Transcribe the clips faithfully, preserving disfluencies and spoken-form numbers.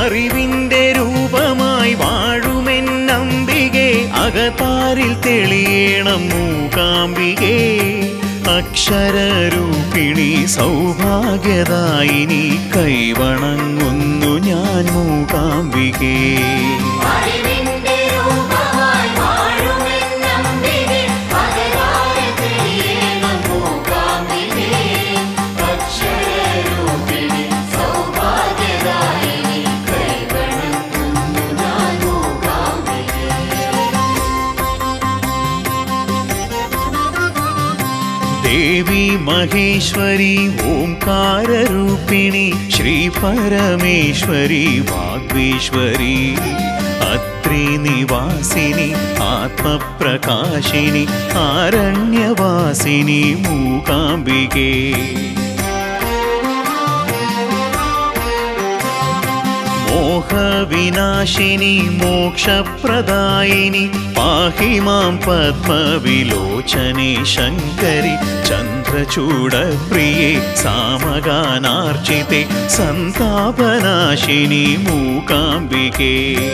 അറിവിന്റെ രൂപമായി വാഴുമെന്നംബികെ അകതാരിൽ തെളിയണം മൂകാംബികേ അക്ഷരരൂപിണി സൗഭാഗ്യദായിനി കൈവണങ്ങുന്നു ഞാൻ മൂകാംബികേ देवी महेश्वरी ओंकाररूपिणी श्री परमेश्वरी वाग्वेश्वरी अत्रि निवासिनी आत्मप्रकाशिनी आरण्यवासिनी मूकाम्बिके मोहविनाशिनी मोक्षप्रदायिनी पाहि मां पद्मविलोचने शङ्करि चन्द्रचूडप्रिये सामगानार्चिते सन्तापनाशिनी मूकाम्बिके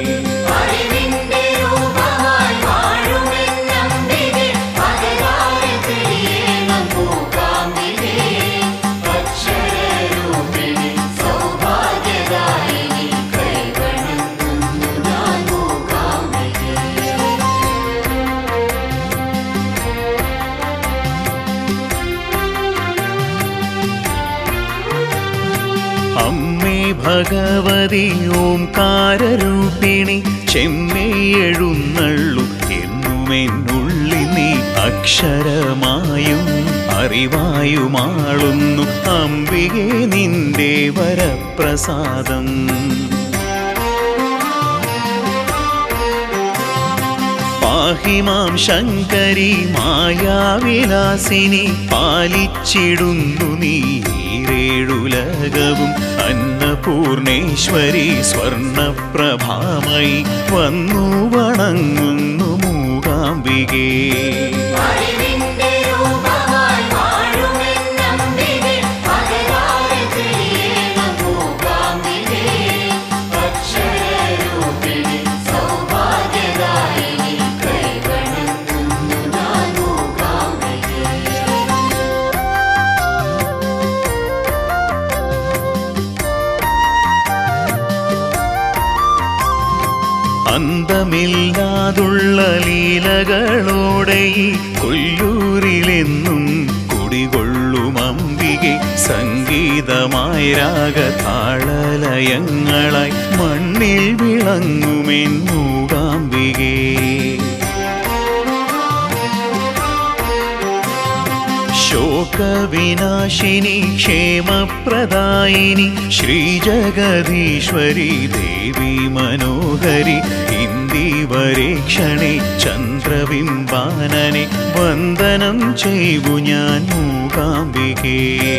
अम्मे भगवതി ഓംകാരരൂപിണി ചെമ്മേയെഴുന്നള്ളു എന്നുമെന്നുള്ളിൽ നീ അക്ഷരമായും അറിവായുമാളുന്നു അംബികേ നിന്റെ വരപ്രസാദം പാഹി മാം ശങ്കരി മായാവിലാസിനി പാലിച്ചിടുന്നു നീ േഴുലകവും അന്നപൂർണേശ്വരി സ്വർണപ്രഭാമയി വന്നു വണങ്ങുന്നു മൂകാംബികേ അന്തമില്ലാതുള്ള ലീലകളോടെ ഈ കൊല്ലൂരിലെന്നും കുടികൊള്ളും അംബികെ സംഗീതമായി രാഗതാളലയങ്ങളായി മണ്ണിൽ വിളങ്ങുമെൻ മൂകാംബികേ शोकविनाशिनी क्षेमप्रदायिनी श्रीजगदीश्वरी देवी मनोहरी ഇന്ദിവരേക്ഷണേ ചന്ദ്രബിംബാനനെ വന്ദനം ചെയ്തു ഞാൻ മൂകാംബികേ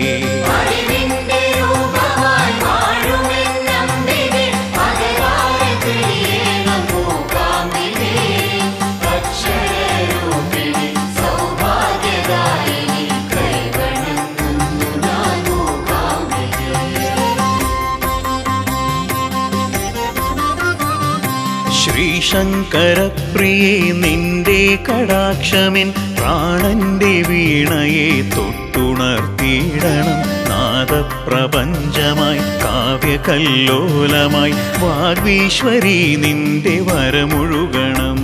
ശ്രീശങ്കരപ്രിയേ നിന്റെ കടാക്ഷമിൻ പ്രാണന്റെ വീണയെ തൊട്ടുണർത്തിയിടണം നാദപ്രപഞ്ചമായി കാവ്യകല്ലോലമായി വാഗ്വീശ്വരി നിന്റെ വരമൊഴുകണം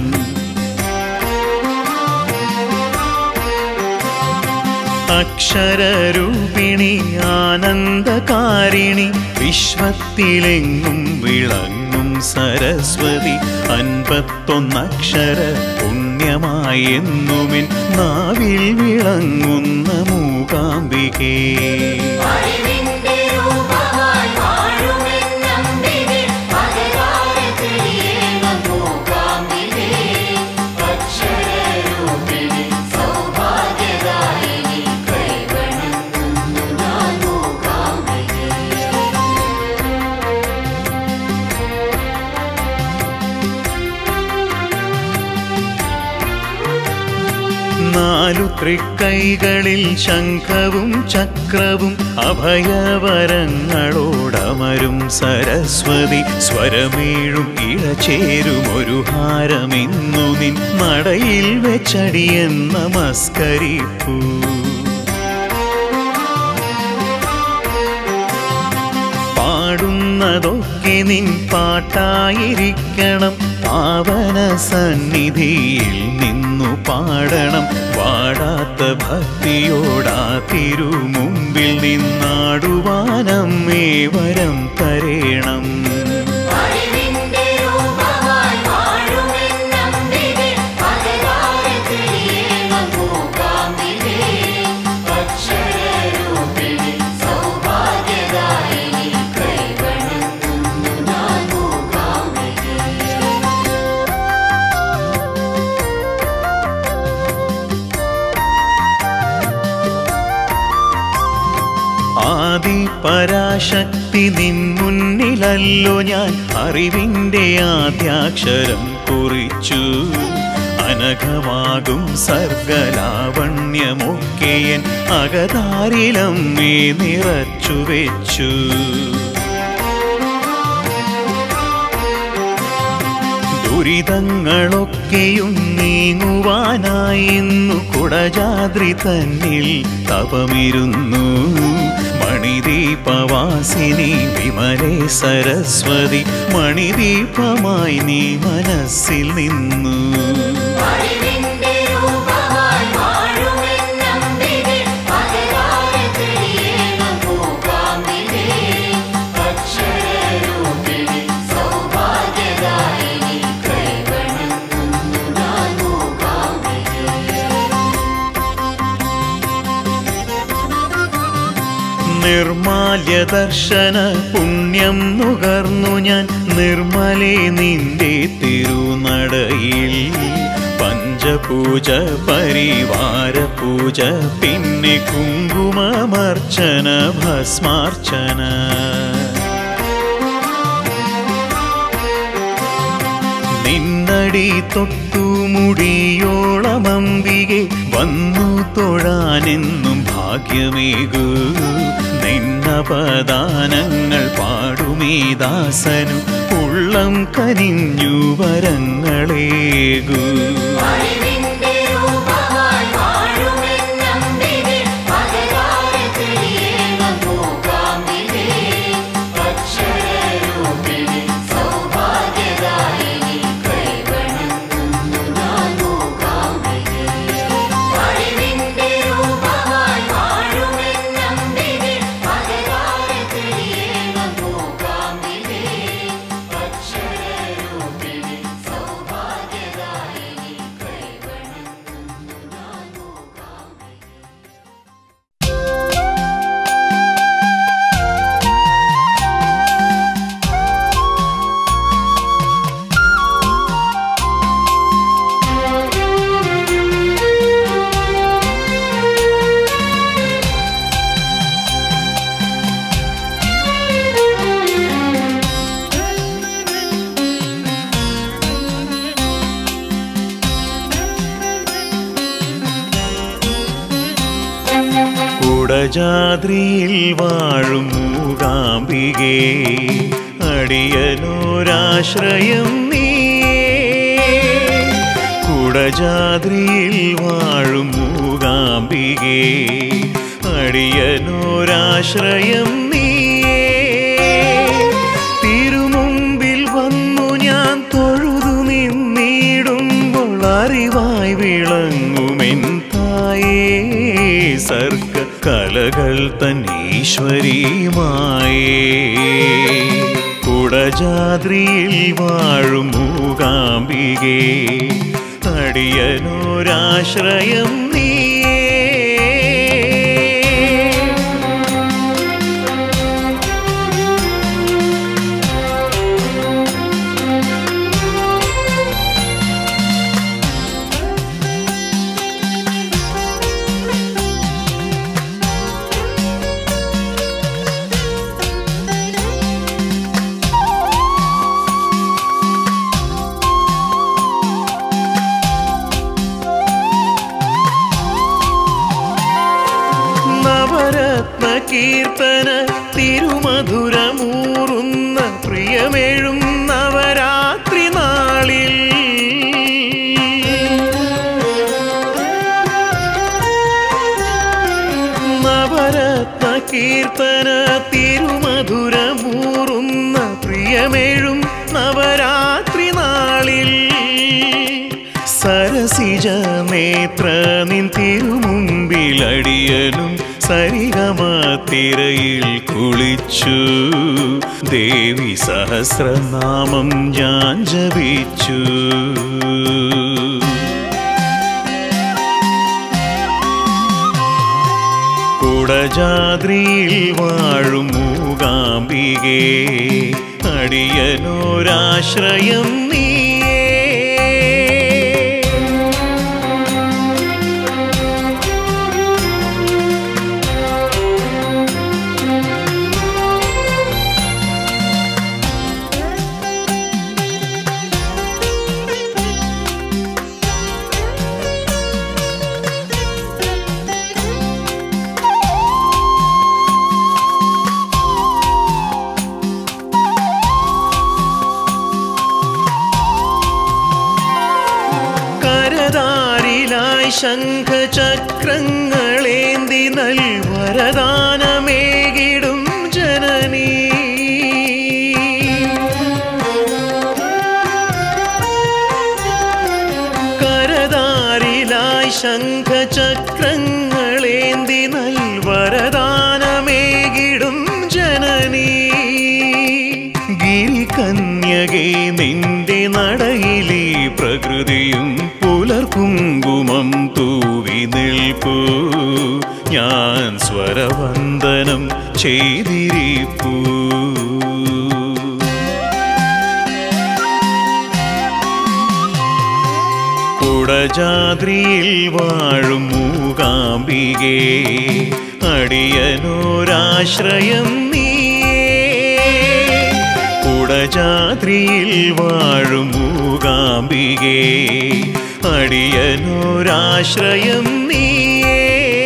അക്ഷരരൂപിണി ആനന്ദകാരിണി വിശ്വത്തിലെങ്ങും വിളങ്ങും സരസ്വതി അൻപത്തൊന്നക്ഷര പുണ്യമായി എന്നുമിൻ നാവിൽ വിളങ്ങുന്ന മൂകാംബികേ നാലു തൃക്കൈകളിൽ ശംഖവും ചക്രവും അഭയവരങ്ങളോടമരും സരസ്വതി സ്വരമേഴും ഇഴചേരും ഒരു ഹാരമിന്നു നിൻ നടയിൽ വെച്ചടിയൻ നമസ്കരിപ്പൂ. പാടുന്നതൊക്കെ നിൻ പാട്ടായിരിക്കണം, പാവന സന്നിധിയിൽ നിന്നു പാടണം. വാടാത്ത ഭക്തിയോടാ തിരുമുമ്പിൽ നിന്നാടുവാനമ്മേ വരം തരേണം. ആദി പരാശക്തി നിൻ മുന്നിലല്ലോ ഞാൻ അറിവിൻ്റെ ആദ്യാക്ഷരം കുറിച്ചു. അനഘമാകും സർഗലാവണ്യമൊക്കെയൻ അകതാരിലമ്മേ നിറച്ചു വെച്ചു. ദുരിതങ്ങളൊക്കെയും നീങ്ങുവാനായിന്നു കുടജാദ്രി തന്നിൽ തപമിരുന്നു. മണിദീപവാസിനി വിമലേ സരസ്വതി മണിദീപമായി നീ മനസ്സിൽ നിന്നു. നിർമാല്യ ദർശന പുണ്യം നുകർന്നു ഞാൻ നിർമ്മലേ നിന്റെ തിരുനടയിൽ. പഞ്ചപൂജ പരിവാര പൂജ പിന്നെ കുങ്കുമമർച്ചന ഭസ്മാർച്ചന. നിന്നടി തൊട്ടു മുടിയോളമംബികെ വന്നു തൊഴാനെന്നും ഭാഗ്യമേകൂ. നിന്നപദാനങ്ങൾ പാടുമീ ദാസനു ഉള്ളം കനിഞ്ഞു വരങ്ങളേകൂ. കുടജാദ്രിയിൽ വാഴും മൂകാംബികേ അടിയനോരാശ്രയം നീയേ. കുടജാദ്രിയിൽ വാഴും മൂകാംബികേ അടിയനോരാശ്രയം നീയേ. തിരുമുമ്പിൽ വന്നു ഞാൻ തൊഴുതു നിന്നിടുമ്പോൾ അറിവായി വിളങ്ങുമെൻ തായേ. സർഗ കലകൾ തന്നീശ്വരിയുമായേ. കുടജാദ്രിയിൽ വാഴും മൂകാംബികേ അടിയനോരാശ്രയം നീയേ. നവരത്ന കീർത്തന തിരുമധുരമൂറുന്ന പ്രിയമേഴും നവരാത്രി നാളിൽ നവരത്ന കീർത്തന തിരുമധുരമൂറുന്ന പ്രിയമേഴും നവരാത്രി നാളിൽ സരസിജ നേത്ര നിൻ തിരുമുമ്പിലടിയനും സരിഗമ തിരയിൽ കുളിച്ചു ദേവി സഹസ്രനാമം ഞാൻ ജപിച്ചു കുടജാദ്രിയിൽ വാഴും മൂകാംബികേ അടിയനോരാശ്രയം നീയേ ശംഖചക്രങ്ങളേന്തി നൽവരദാനമേകിടും ജനനീ കരദാരിലായി ശംഖചക്രങ്ങളേന്തി നൽവരദാനമേകിടും ജനനീ ഗിരികന്യകേ നിന്റെ നടയിലീ പ്രകൃതിയും പുലർകുങ്കുമം തൂവി നിൽപ്പൂ ഞാൻ സ്വരവന്ദനം ചെയ്തിരിപ്പൂ കുടജാദ്രിയിൽ വാഴും മൂകാംബികേ അടിയനോരാശ്രയം കുടജാദ്രിയിൽ വാഴും മൂകാംബികേ അടിയനോരാശ്രയം നീയേ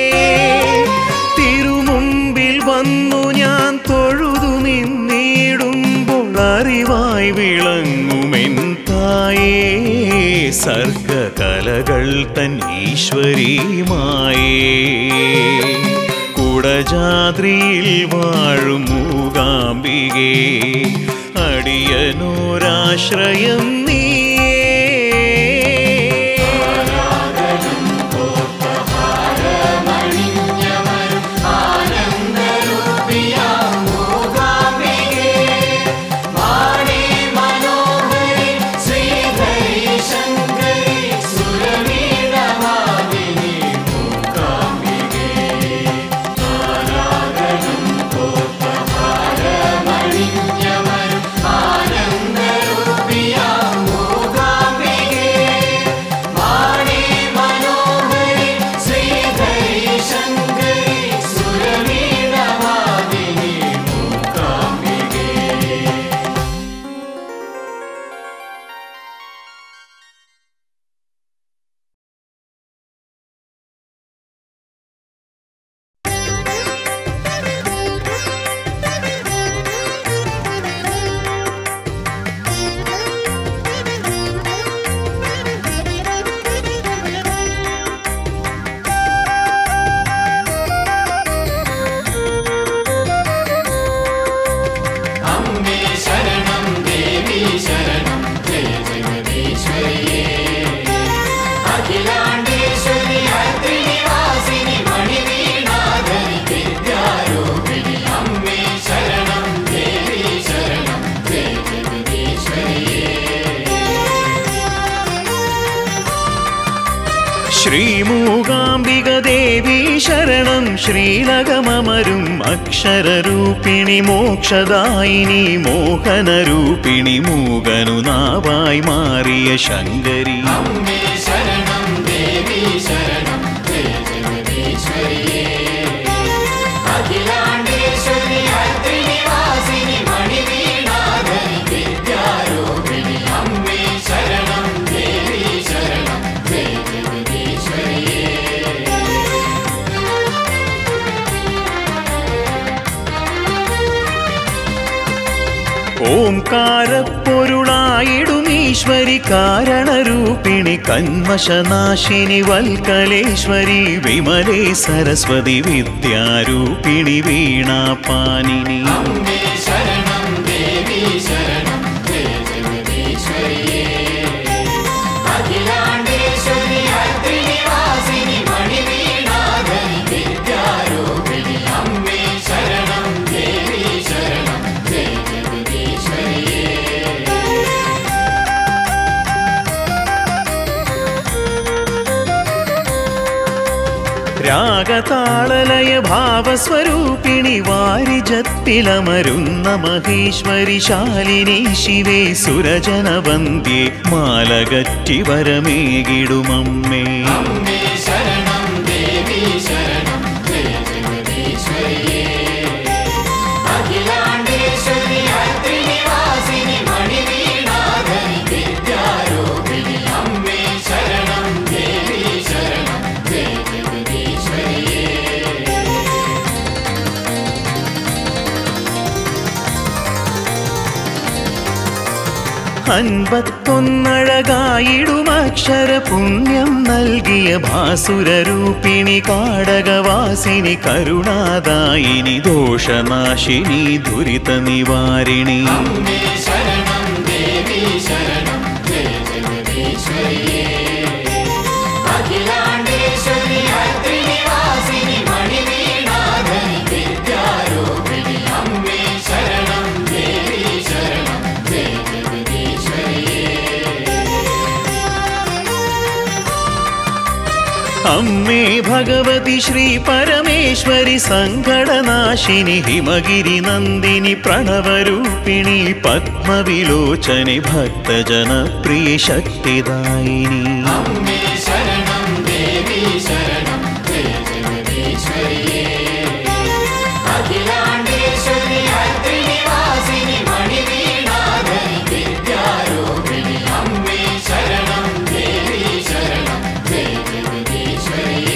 തിരുമുമ്പിൽ വന്നു ഞാൻ തൊഴുതു നിന്നിടുമ്പോൾ അറിവായി വിളങ്ങുമെൻ തായേ സർഗകലകൾ തൻ ഈശ്വരീമായേ കുടജാദ്രിയിൽ വാഴും മൂകാംബികേ അടിയനോരാശ്രയം നീയേ ശ്രീമൂകാംബിക ദേവി ശരണം ശ്രീലകമമരും അക്ഷരരൂപിണി മോക്ഷദായിനി മോഹനരൂപിണി മൂകനു നാവായി മാറിയ ശങ്കരി അമ്മേ ശരണം ദേവി ശരണം ജയ ജഗദീശ്വരിയേ അഖിലാണ്ടേശ്വരി അത്രിനിവാസിനി മണിവീണാധരി വിദ്യാരൂപിണി അമ്മേ ശരണം ദേവി ശരണം ജയ ജഗദീശ്വരിയേ ഓംകാരപ്പൊരുളായിടും ഈശ്വരി കാരണരൂപിണി കന്മശനാശിനി വൽക്കലേശ്വരി വിമലേ സരസ്വതി വിദ്യാരൂപിണി വീണാപാനിനി അമ്മേ ശരണം ദേവി ശരണം ജയ ജഗദീശ്വരിയേ അഖിലാണ്ടേശ്വരി അത്രിനിവാസിനി മണിവീണാധരി വിദ്യാരൂപിണി അമ്മേ ശരണം ദേവി ശരണം ജയ ജഗദീശ്വരിയേ രാഗതാളലയ ഭാവസ്വരൂപിണി വാരിജത്തിലമരുന്ന മഹേശ്വരി ശാലിനി ശിവേ സുരജനവന്ദ്യേ മാലകറ്റി വരമേകിടുമമ്മേ അമ്മേ ശരണം ദേവി ശരണം ജയ ജഗദീശ്വരിയേ അഖിലാണ്ടേശ്വരി അത്രിനിവാസിനി മണിവീണാധരി വിദ്യാരൂപിണി അമ്മേ ശരണം ദേവി ശരണം ജയ ജഗദീശ്വരിയേ അൻപത്തൊന്നഴകായിടുമക്ഷര പുണ്യം നൽകിയ ഭാസുരരൂപിണി കാടകവാസിനി കരുണാദായിനി ദോഷനാശിനി ദുരിത നിവാരിണി അമ്മേ ശരണം ദേവി ശരണം ജയ ജഗദീശ്വരിയേ അഖിലാണ്ടേശ്വരി അത്രിനിവാസിനി മണിവീണാധരി വിദ്യാരൂപിണി അമ്മേ ശരണം ദേവി ശരണം ജയ ജഗദീശ്വരിയേ അമ്മേ ഭഗവതി ശ്രീ പരമേശ്വരി സങ്കടനാശിനി ഹിമഗിരി നന്ദിനി പ്രണവരൂപിണി പത്മവിലോചനി ഭക്തജനപ്രിയ ശക്തിദായിനി അമ്മേ ശരണം ദേവി ശരണം ജയ ജഗദീശ്വരിയേ അഖിലാണ്ടേശ്വരി അത്രിനിവാസിനി മണിവീണാധരി വിദ്യാരൂപിണി അമ്മേ ശരണം ദേവി ശരണം ജയ ജഗദീശ്വരിയേ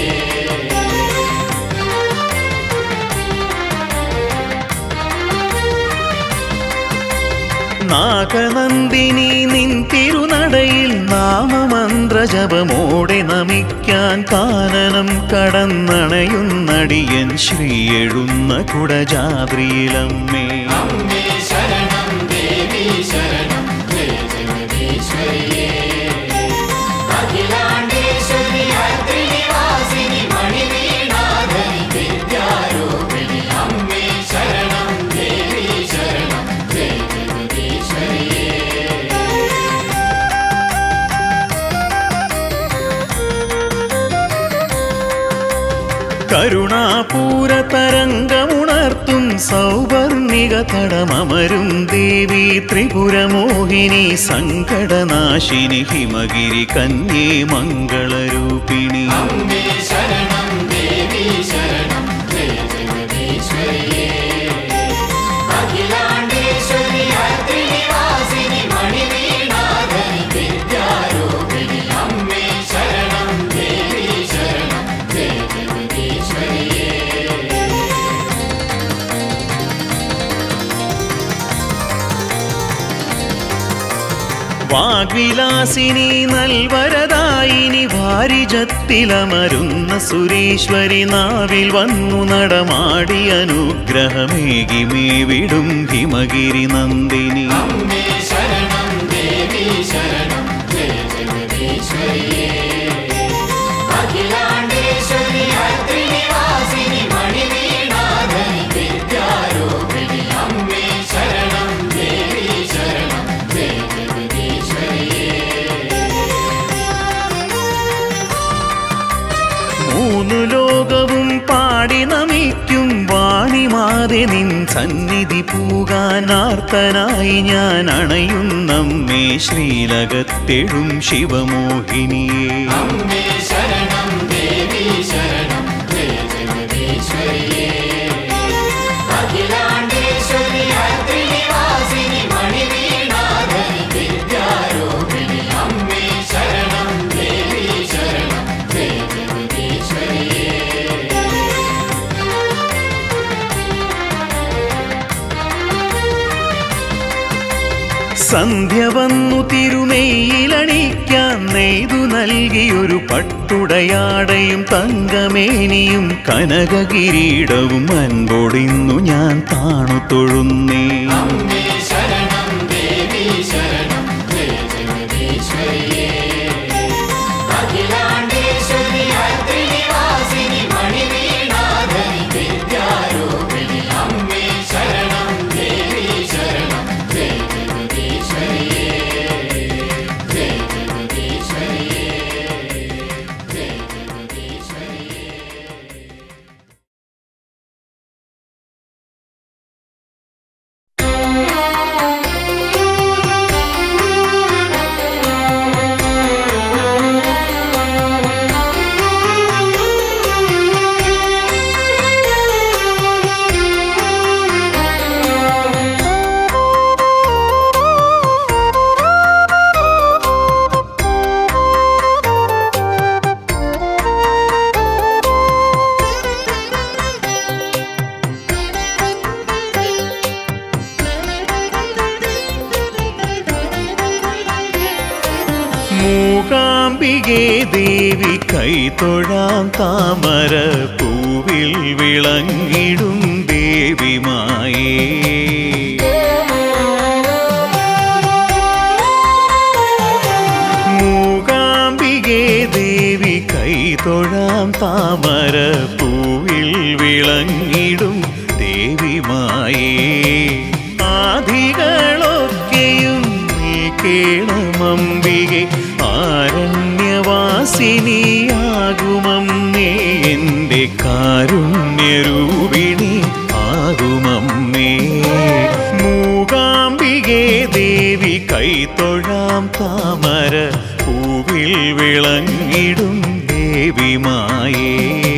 നാഗനന്ദിനി നിൻ തിരുനടയിൽ നാമമന്ത്രജപമോടെ നമിക്കാൻ കാനനം കടന്നണയുന്നടിയൻ ശ്രീയെഴുന്ന കുടജാദ്രിയിലമ്മേ അമ്മേ ശരണം ദേവി ശരണം ജയ ജഗദീശ്വരിയേ അഖിലാണ്ടേശ്വരി അത്രിനിവാസിനി മണിവീണാധരി വിദ്യാരൂപിണി അമ്മേ ശരണം ദേവി ശരണം ജയ ജഗദീശ്വരിയേ കരുണാപൂരതരംഗമുണർത്തും സൗവർണിക തടമമരും ദേവി ത്രിപുരമോഹിനി സങ്കടനാശിനി ഹിമഗിരി കന്യേ മംഗളരൂപിണി അമ്മേ ശരണം ദേവി ശരണം ജയ ജഗദീശ്വരിയേ അഖിലാണ്ടേശ്വരി അത്രിനിവാസിനി മണിവീണാധരി വിദ്യാരൂപിണി അമ്മേ ശരണം ദേവി ശരണം ജയ ജഗദീശ്വരിയേ വാഗ്വിലാസിനി നൽവരദായിനി വാരിജത്തിലമരുന്ന സുരേശ്വരി നാവിൽ വന്നു നടമാടി അനുഗ്രഹമേകി മേവിടും ഹിമഗിരി നന്ദിനി അമ്മേ ശരണം ദേവി ശരണം ജയ ജഗദീശ്വരിയേ അഖിലാണ്ടേശ്വരി അത്രിനിവാസിനി മണിവീണാധരി വിദ്യാരൂപിണി അമ്മേ ശരണം ദേവി ശരണം ജയ ജഗദീശ്വരിയേ മൂന്നു ലോകവും പാടി നമിക്കും വാണിമാതെ നിൻ സന്നിധി പൂകാനാർത്തനായി ഞാൻ അണയുന്നമ്മേ ശ്രീലകത്തെഴും ശിവമോഹിനിയേ അമ്മേ ശരണം ദേവി ശരണം ജയ ജഗദീശ്വരിയേ അഖിലാണ്ടേശ്വരി അത്രിനിവാസിനി മണിവീണാധരി വിദ്യാരൂപിണി അമ്മേ ശരണം ദേവി ശരണം ജയ ജഗദീശ്വരിയേ സന്ധ്യ വന്നു തിരുമെയിലണിക്കാൻ നെയ്തു നൽകിയൊരു പട്ടുടയാടയും തങ്കമേനിയും കനകകിരീടവും അൻപൊടിന്നു ഞാൻ താണു തൊഴുന്നേ. അമ്മേ ശരണം ദേവി ശരണം ജയ ജഗദീശ്വരിയേ അഖിലാണ്ടേശ്വരി അത്രിനിവാസിനി മണിവീണാധരി വിദ്യാരൂപിണി അമ്മേ ശരണം ദേവി ശരണം ജയ ജഗദീശ്വരിയേ ജയ ജഗദീശ്വരിയേ ജയ ജഗദീശ്വരിയേ. മൂകാംബികേ ദേവി കൈതൊഴാം താമര പൂവിൽ വിളങ്ങിടും ദേവിമായേ. മൂകാംബികേ ദേവി കൈതൊഴാം താമര പൂവിൽ വിളങ്ങിടും ദേവിമായേ. ആദികളൊക്കെയും നീ കേളമംബികെ ആരണ്യവാസിനിയാകുമമ്മേ എൻ്റെ കാരുണ്യരൂപിണി ആകുമമ്മേ. മൂകാംബികേ ദേവി കൈതൊഴാം താമര പൂവിൽ വിളങ്ങിടും ദേവിമായേ.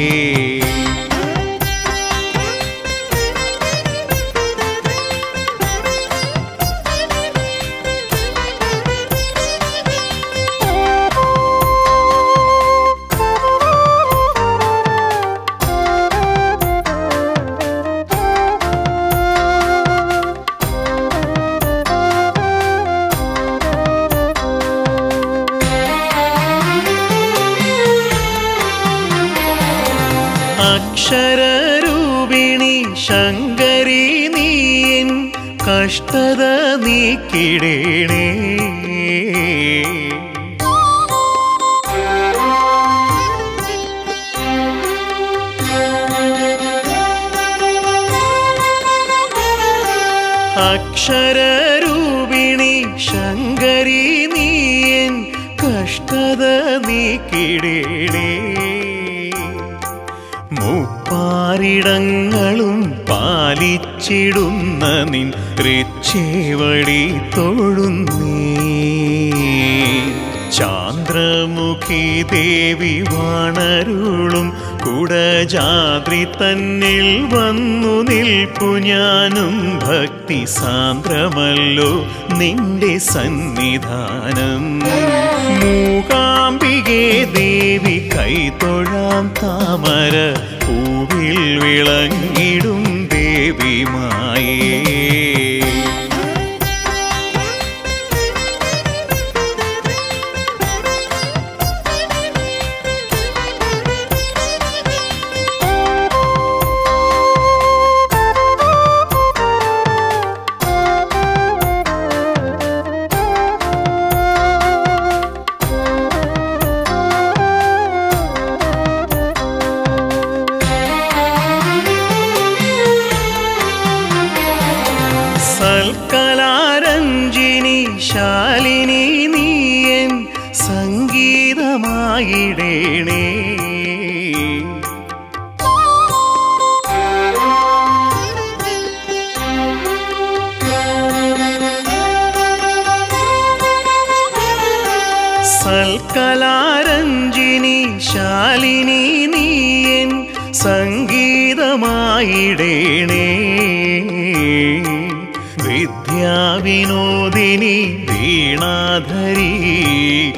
അക്ഷരരൂപിണി ശങ്കരി നീയൻ കഷ്ടത നീക്കിടേണേ. അക്ഷരരൂപിണി ശങ്കരി നീയൻ കഷ്ടത നീക്കിടേണേ. മുപ്പാരിടങ്ങളും പാലിച്ചിടുന്ന നിൻ ഋച്ചേവടി തൊഴുന്നേ. ചാന്ദ്രമുഖി ദേവി വാണരുളും കുടജാദ്രി തന്നിൽ വന്നു നിൽപ്പു ഞാനും. ഭക്തി സാന്ദ്രമല്ലോ നിന്റെ സന്നിധാനം. മൂകാംബികേ ദേവി കൈതൊഴാം താമര പൂവിൽ വിളങ്ങിടും ദേവിമായേ. സൽക്കലാരഞ്ജിനി ശാലിനി നീയൻ സംഗീതമായിടേണേ. സൽക്കലാരഞ്ജിനി ശാലിനി നീയൻ സംഗീതമായിടേണേ. വിദ്യാവിനോദിനി വീണാധരി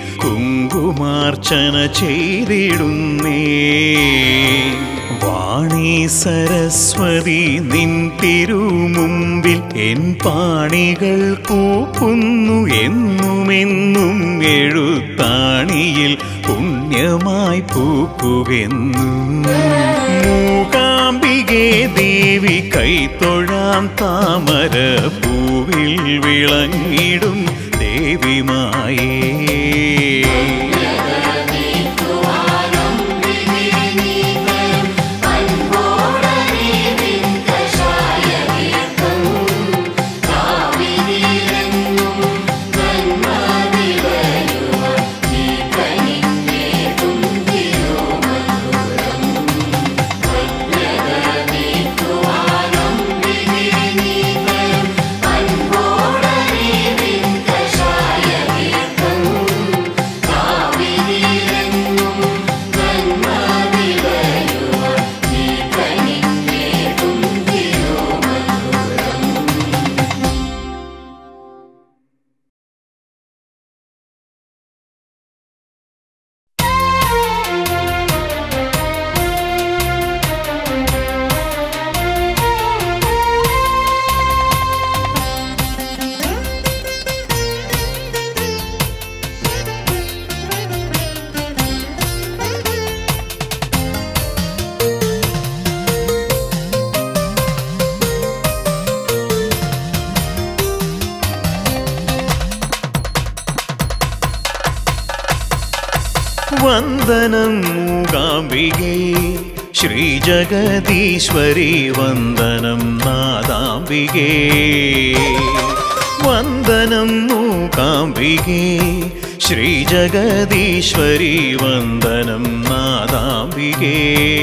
കുങ്കുമാർച്ചന ചെയ്തിടുന്നേ. വാണ വാണി സരസ്വതി നിൻ തിരുമുമ്പിൽ എൻ പാണികൾ കൂപ്പുന്നു എന്നുമെന്നും എഴുത്താണിയിൽ പുണ്യമായി പൂക്കുവെന്നും മൂകാംബികേ ദേവി കൈത്തൊഴാം താമര പൂവിൽ വിളങ്ങിടും ദേവിമായേ. വന്ദനം മൂകാംബികേ ശ്രീജഗദീശ്വരി വന്ദനം നാദാംബികേ. വന്ദനം മൂകാംബികേ ശ്രീജഗദീശ്വരി വന്ദനം നാദാംബികേ.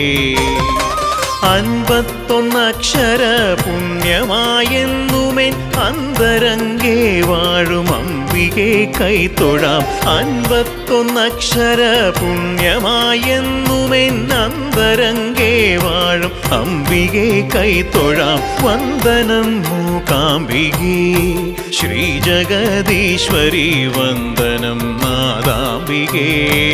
അൻപത്തൊന്നക്ഷര പുണ്യമായെന്നുമെൻ അന്തരംഗേ വാഴും അംബികേ കൈത്തൊഴാം. അൻപത്തൊന്നക്ഷര പുണ്യമായെന്നുമെൻ അന്തരംഗേ വാഴും അംബികേ കൈത്തൊഴാം. വന്ദനം മൂകാംബികേ ശ്രീജഗദീശ്വരി വന്ദനം നാദാംബികേ.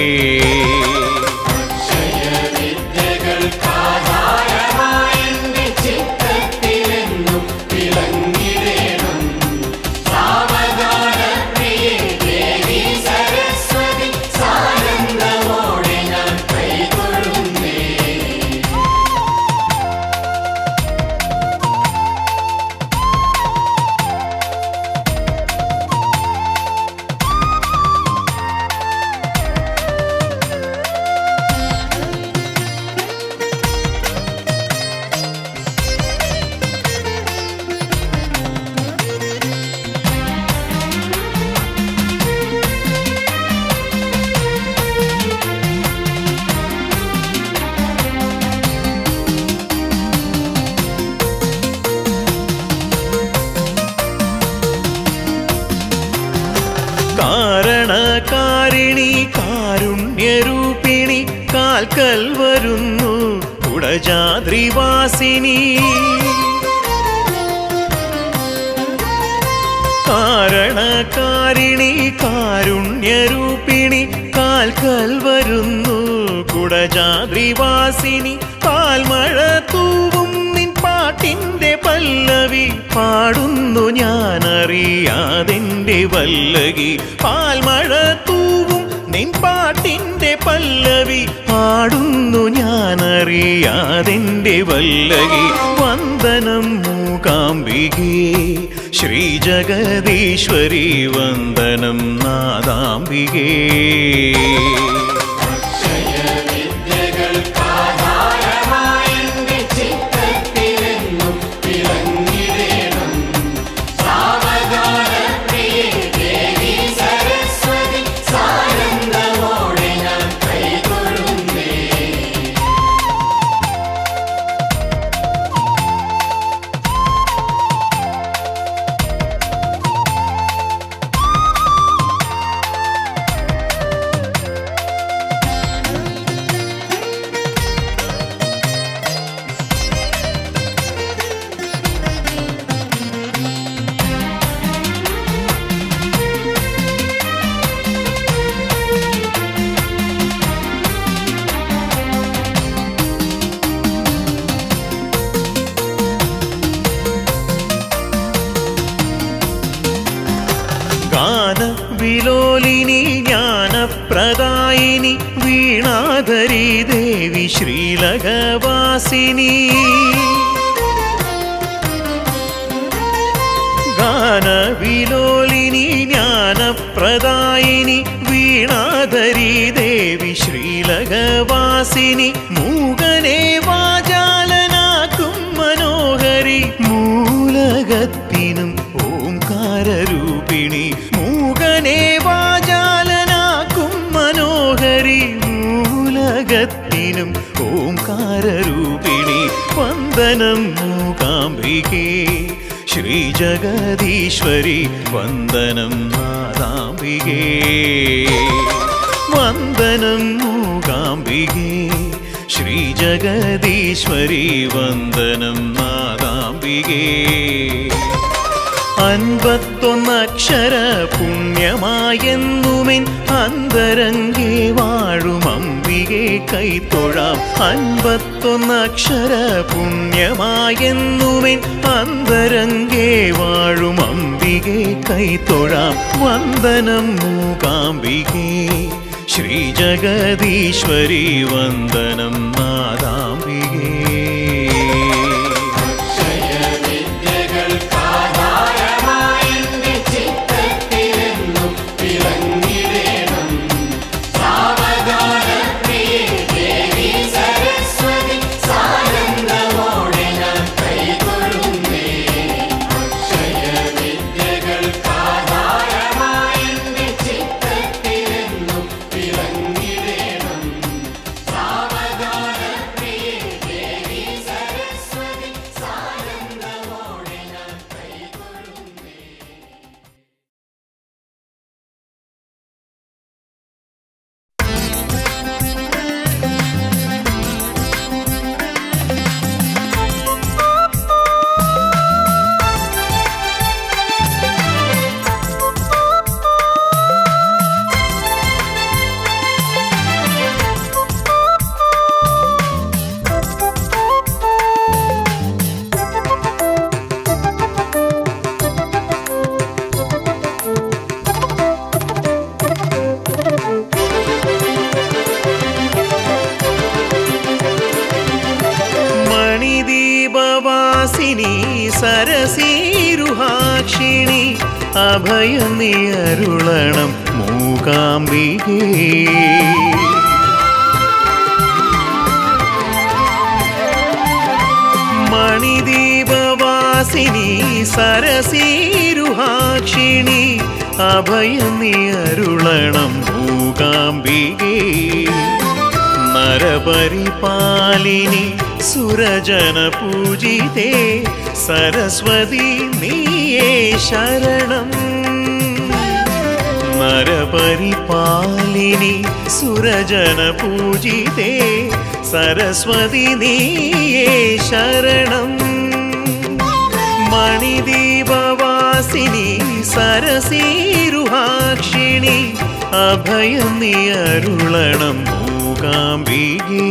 കാരണകാരിണി കാരുണ്യരൂപിണി കാൽക്കൽ വരുന്നു കുടജാദ്രിവാസിനി. കാരണകാരിണി കാരുണ്യരൂപിണി കാൽക്കൽ വരുന്നു കുടജാദ്രിവാസിനി. പാൽമഴ തൂവും നിൻ പാട്ടിൻ്റെ പല്ലവി പാടുന്നു ഞാനറിയാതെൻ്റെ വല്ലകി. പാൽമഴ തൂവും നിൻ പാട്ടിൻ്റെ പല്ലവി പാടുന്നു ഞാനറിയാതെൻ്റെ വല്ലകി. വന്ദനം മൂകാംബികേ ശ്രീജഗദീശ്വരി വന്ദനം നാദാംബികേ. ദേവി ശ്രീലകവാസിനി ഗാനവിലോലിനി ജ്ഞാനപ്രദായിനി വീണാധരി ദേവി ശ്രീലകവാസിനി മൂകനെ വാചാലനാക്കും മനോഹരി മൂലകത്തിനും ഓംകാരരൂപിണി മൂകനെ വാചാലനാക്കും മനോഹരി മൂലകത്തിനും ഓംകാരരൂപിണി വന്ദനം മൂകാംബികേ ശ്രീജഗദീശ്വരി വന്ദനം നാദാംബികേ വന്ദനം മൂകാംബികേ ശ്രീജഗദീശ്വരി വന്ദനം നാദാംബികേ അൻപത്തൊന്നക്ഷര പുണ്യമായെന്നുമെൻ അന്തരംഗേ വാഴും അംബികെ കൈത്തൊഴാം അൻപത്തൊന്നക്ഷര പുണ്യമായെന്നുമെൻ അന്തരംഗേ വാഴും അംബികെ കൈത്തൊഴാം വന്ദനം മൂകാംബികേ ശ്രീജഗദീശ്വരി വന്ദനം നാദാംബികേ സരസീരുഹാക്ഷിണി അഭയം നീ അരുളണം മൂകാംബികേ മണിദീപവാസിനി സരസീരുഹാക്ഷിണി അഭയം നീ അരുളണം മൂകാംബികേ നരപരിപാലിനി സുരജന പൂജിതേ സരസ്വതി നീയേ ശരണം നരപരിപാലിനി സുരജന പൂജിതേ സരസ്വതി നീയേ ശരണം മണിദീപവാസിനി സരസീരുഹാക്ഷിണി അഭയം നീ അരുളണം മൂകാംബികേ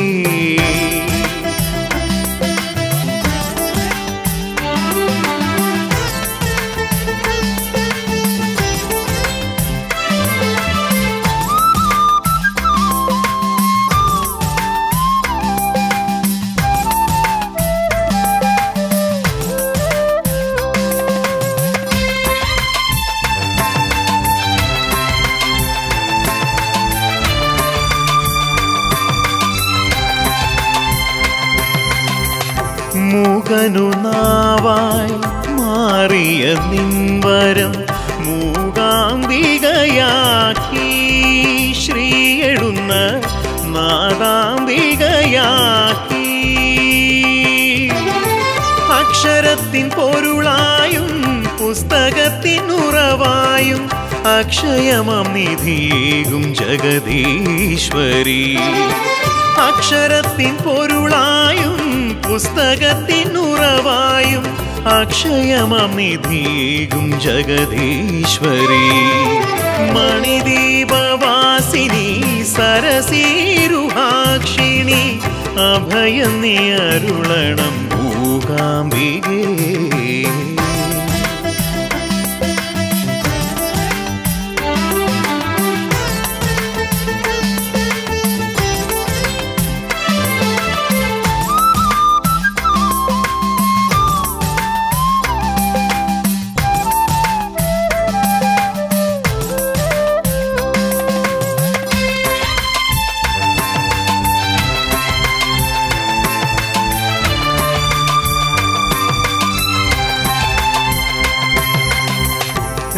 മൂകനു നാവായി മാറിയ നിൻവരം മൂകാംബികയാക്കി ശ്രീയെഴുന്ന നാദാംബികയാക്കി അക്ഷരത്തിൻ പൊരുളായും പുസ്തകത്തിൻ ഉറവായും അക്ഷയമം നിധിയേകും ജഗദീശ്വരി അക്ഷരത്തിൻ പൊരുളായും പുസ്തകത്തിൻ ഉറവായും അക്ഷയമം നിധിയേകും ജഗദീശ്വരി മണിദീപവാസിനി സരസീരുഹാക്ഷിണി അഭയം നീ അരുളണം മൂകാംബികേ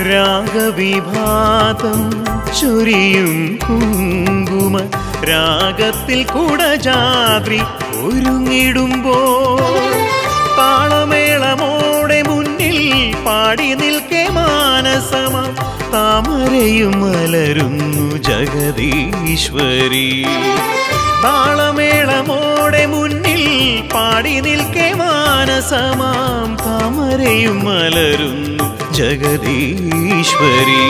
രാഗവിഭാതം ചൊരിയും കുങ്കുമ രാഗത്തിൽ കുടജാദ്രി ഒരുങ്ങിടുമ്പോൾ താളമേളമോടെ മുന്നിൽ പാടി നിൽക്കെ മാനസമ താമരയും മലരുന്നു ജഗദീശ്വരി. താളമേളമോടെ മുന്നിൽ പാടി നിൽക്കെ മാനസമാം താമരയും മലരുന്നു ജഗദീശ്വരി.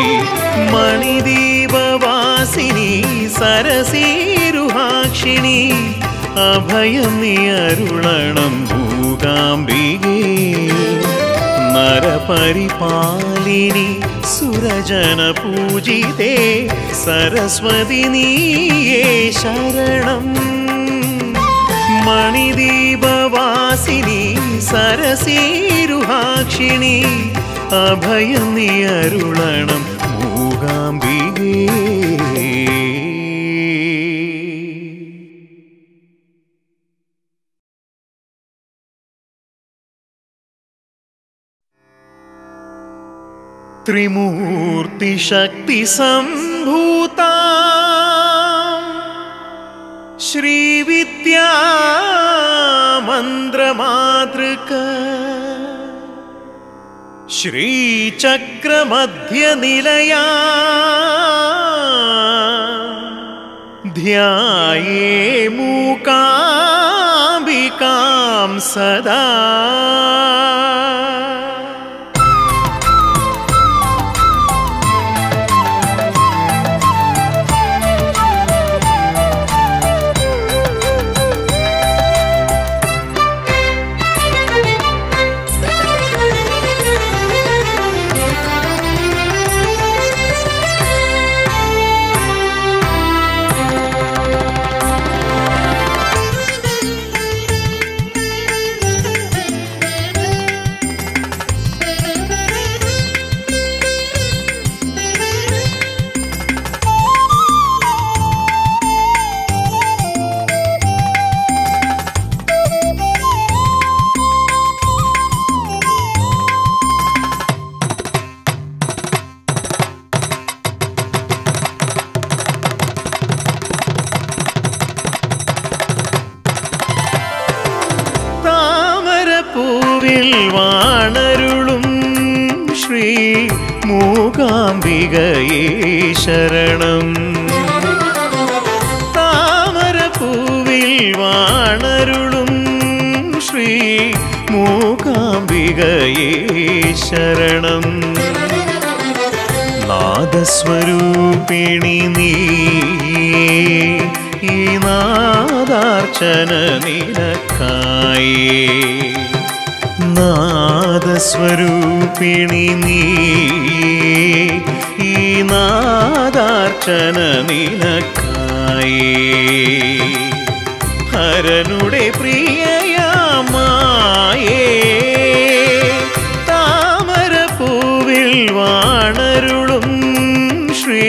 മണിദീപവാസിനി സരസീരുഹാക്ഷിണി അഭയം നീ അരുളണം മൂകാംബികേ. നരപരിപാലിനി സുരജന പൂജിതേ സരസ്വതി നീയേ ശരണം. മണിദീപവാസിനി സരസീരുഹാക്ഷിണി അഭയം നീ അരുളണം മൂകാംബികേ. ത്രിമൂർത്തിശക്തി സംഭൂത ശ്രീവിദ്യാ മന്ത്രമാതൃക ശ്രീചക്രമധ്യനിലയാ ധ്യായേ മൂകാംബികാം സദാ. വാണരുളും ശ്രീ മൂകാംബികയേ ശരണം. താമരപ്പൂവിൽ വാണരുളും ശ്രീ മൂകാംബികയേ ശരണം. നാദസ്വരൂപിണി നീ ഈ നാദാർച്ചന നിനക്കായേ. നാദസ്വരൂപിണി നീ ഈ നാദാർച്ചന നിനക്കായേ. ഹരനുടെ പ്രിയയാമായേ താമരപ്പൂവിൽ വാണരുളും ശ്രീ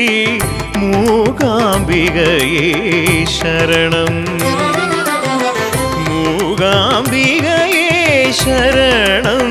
മൂകാംബികയേ ശരണം. മൂകാംബികയേ ശരണം.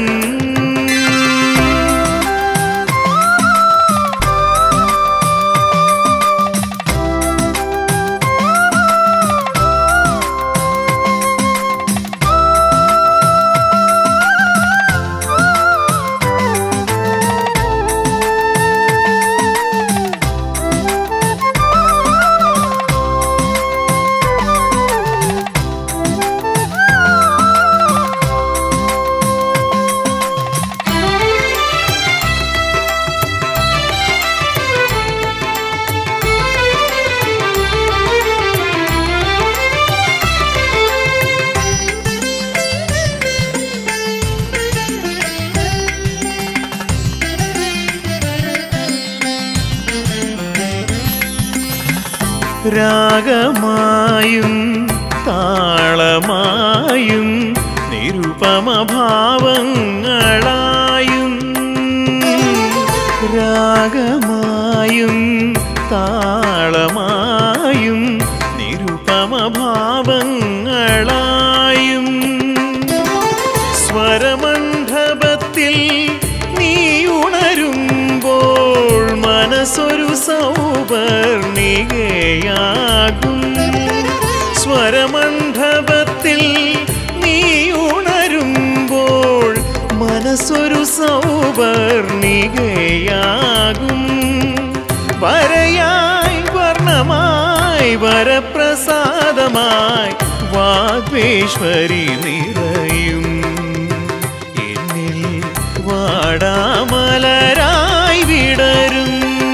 രാഗമായും താളമായും നിരുപമഭാവങ്ങളായും. രാഗമായും താളമായും നിരുപമഭാവങ്ങളായും. സ്വരമണ്ഡപത്തിൽ നീ ഉണരുമ്പോൾ മനസ്സൊരു സൗവർണികയാകും സ്വരമണ്ഡപത്തിൽ നീ ഉണരുമ്പോൾ മനസ്സൊരു സൗവർണികയാകും വരയായി വർണ്ണമായി വരപ്രസാദമായി വാഗ്വേശ്വരി നിറയും എന്നിൽ വാടാമലരായി വിടരും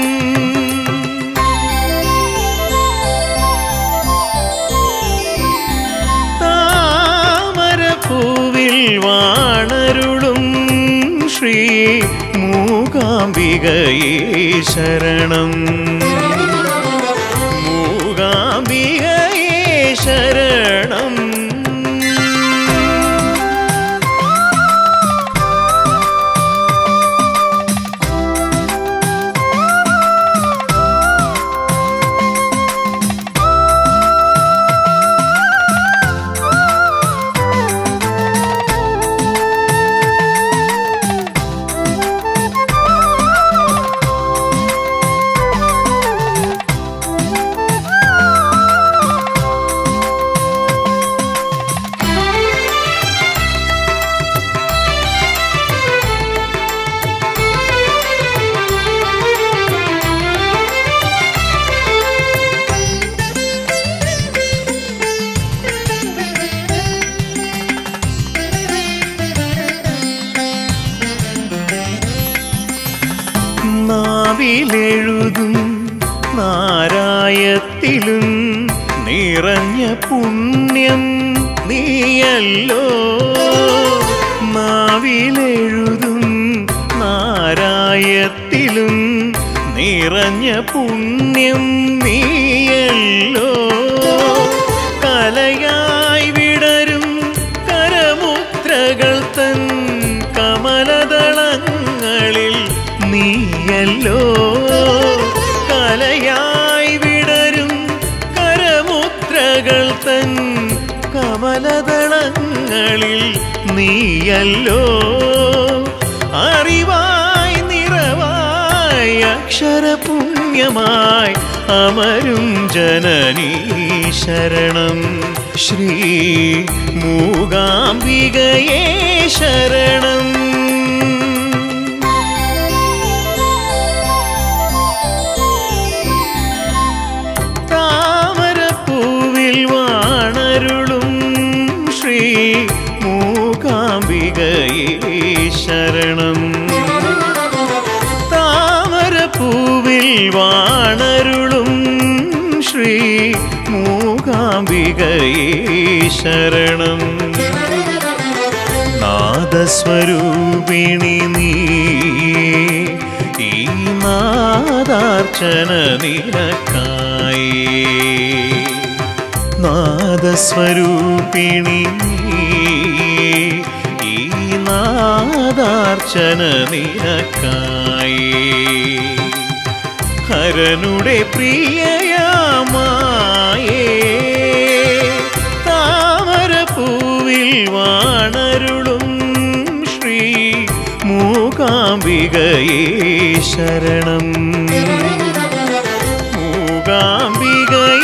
താമരപ്പൂവിൽ വാണരുളും ശ്രീ മൂകാംബികയേ ശരണം മൂകാംബികയേ ശരണം നാവിലെഴുതും നാരായത്തിലും നിറഞ്ഞ പുണ്യം നീയല്ലോ നാവിലെഴുതും നാരായത്തിലും നിറഞ്ഞ പുണ്യം നീയല്ലോ കലയായി വിടരും കരമുദ്രകൾ തൻ കമലദളങ്ങളിൽ നീയല്ലോ കലയായി വിടരും കരമുദ്രകൾ തൻ കമലദളങ്ങളിൽ നീയല്ലോ അറിവായി നിറവായി അക്ഷരപുണ്യമായി അമരും ജനനീ ശരണം ശ്രീ മൂകാംബികയേ ശരണം മൂകാംബികയേ ശരണം താമരപ്പൂവിൽ വാണരുളും ശ്രീ മൂകാംബികയേ ശരണം നാദസ്വരൂപിണി നീ ഈ നാദാർച്ചന നിനക്കായി നാദസ്വരൂപിണി ഈ നാദാർച്ചന നിനക്കായി ഹരനുടെ പ്രിയയാമായേ താമരപ്പൂവിൽ വാണരുളും ശ്രീ മൂകാംബികയേ ശരണം മൂകാംബികയേ